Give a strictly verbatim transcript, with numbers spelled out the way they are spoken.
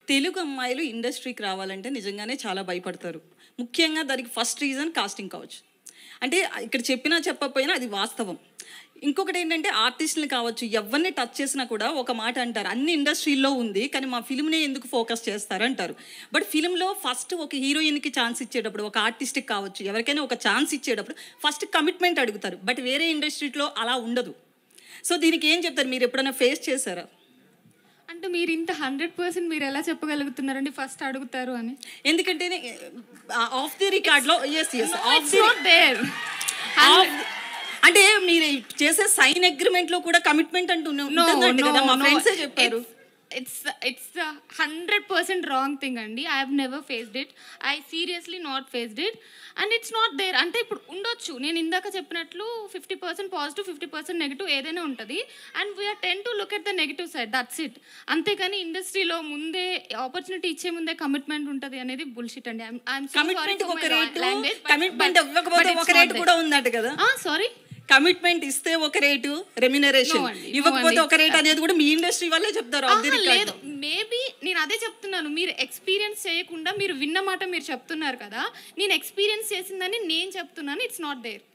తెలుగు అమ్మాయిలు ఇండస్ట్రీకి రావాలంటే నిజంగానే చాలా భయపడతారు. ముఖ్యంగా దానికి ఫస్ట్ రీజన్ కాస్టింగ్ కావచ్చు. అంటే ఇక్కడ చెప్పినా చెప్పకపోయినా అది వాస్తవం. ఇంకొకటి ఏంటంటే ఆర్టిస్టులు కావచ్చు, ఎవరిని టచ్ చేసినా కూడా ఒక మాట అంటారు, అన్ని ఇండస్ట్రీల్లో ఉంది కానీ మా ఫిల్మ్నే ఎందుకు ఫోకస్ చేస్తారు అంటారు. బట్ ఫిల్మ్లో ఫస్ట్ ఒక హీరోయిన్కి ఛాన్స్ ఇచ్చేటప్పుడు, ఒక ఆర్టిస్ట్కి కావచ్చు, ఎవరికైనా ఒక ఛాన్స్ ఇచ్చేటప్పుడు ఫస్ట్ కమిట్మెంట్ అడుగుతారు. బట్ వేరే ఇండస్ట్రీలో అలా ఉండదు. సో దీనికి ఏం చెప్తారు? మీరు ఎప్పుడైనా ఫేస్ చేశారా? అంటే మీరు ఇంత హండ్రెడ్ పర్సెంట్ మీరు ఎలా చెప్పగలుగుతున్నారండి ఫస్ట్ అడుగుతారు అని? ఎందుకంటే ఆఫ్ ది రికార్డ్లో అంటే మీరు చేసే సైన్ అగ్రిమెంట్లో కూడా కమిట్మెంట్ అంటూ కదా, మా ఫ్రెండ్సే చెప్పారు. It's it's hundred percent wrong thing అండి. I have never faced it. I seriously not faced it and it's not there. అంటే ఇప్పుడు ఉండొచ్చు, నేను ఇందాక చెప్పినట్లు fifty percent positive, fifty percent negative ఏదైనా ఉంటుంది. And we are tend to look at the negative side, that's it. అంతేకాని ఇండస్ట్రీలో ముందే ఆపర్చునిటీ ఇచ్చే ముందే కమిట్మెంట్ ఉంటుంది అనేది బుల్షిట్ అండి. సారీ, కమిట్మెంట్ ఇస్తే ఒక రేటు, రెమ్యునరేషన్ ఇవ్వకపోతే ఒక రేట్ అనేది కూడా మీ ఇండస్ట్రీ వాళ్ళే చెప్తారు. లేదు, మేబీ నేను అదే చెప్తున్నాను. మీరు ఎక్స్పీరియన్స్ చేయకుండా మీరు విన్న మాట మీరు చెప్తున్నారు కదా, నేను ఎక్స్పీరియన్స్ చేసిందని నేను చెప్తున్నాను. It's not there.